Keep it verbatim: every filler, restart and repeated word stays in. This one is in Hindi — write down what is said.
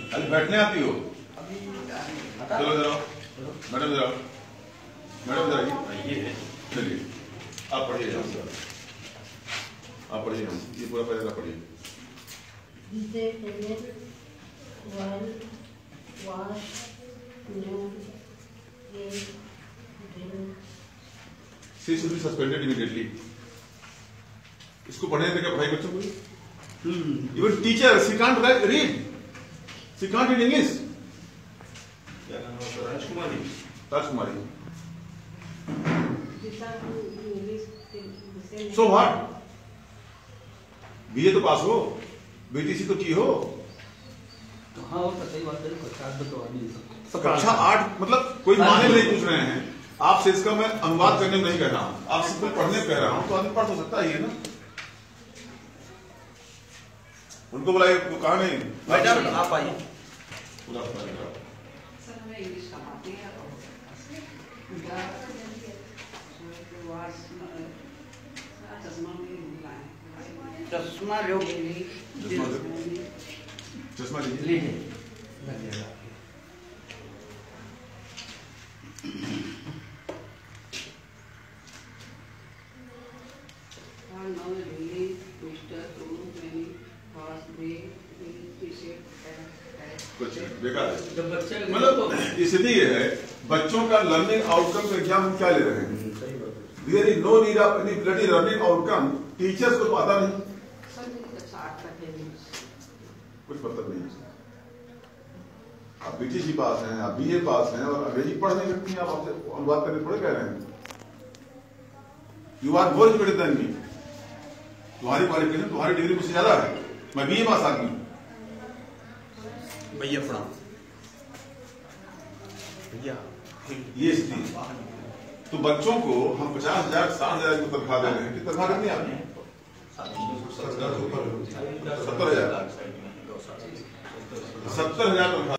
अभी बैठने आती हो? चलो जरा मैडम, जरा मैडम जरा ये चलिए आप पढ़िए, आप पढ़िए, ये पूरा पैराग्राफ पढ़िए। She should be suspended immediately. इसको पढ़ने दें क्या पढ़ाई बच्चों को? Even teacher, she can't read. She can't read English. क्या नाम है? राजकुमारी। राजकुमारी। So what? बीए तो पास हो, बीटीसी तो की हो। तो हाँ वो सही बात है, कक्षा आठ तो आ नहीं सकता। कक्षा आठ मतलब कोई माने नहीं पूछ रहे हैं आपसे, इसका मैं अनुवाद करने में नहीं कह रहा हूँ, आप सिर्फ पढ़ने कह रहा हूँ, तो आदमी पढ़ तो सकता ही है ना। उनको बुलाइए, कहा नहीं मैडम आप आइए। चश्मा लो, चश्मा लीजिए। कुछ बेकार है, मतलब स्थिति ये है बच्चों का लर्निंग आउटकम का एग्जाम हम क्या ले रहे हैं? There is no need of any bloody learning outcome, teachers को पता नहीं, कुछ मतलब नहीं है। आप बीटीसी पास हैं, आप बीए पास हैं और अंग्रेजी पढ़ नहीं सकती हैं, आप आपसे अनुवाद करने थोड़े कह रहे हैं। You are more educated than me, तुम्हारी क्वालिफिकेशन तुम्हारी डिग्री मुझसे ज्यादा है, मैं बीए पास आदमी हूं। भैया प्रणाम। भैया ये स्थिति, तो बच्चों को हम पचास हजार साठ हजार की तनख्वाह दे रहे हैं, कितनी तनख्वाह कितनी आपने? सत्तर हजार सत्तर हजार तनख्वाह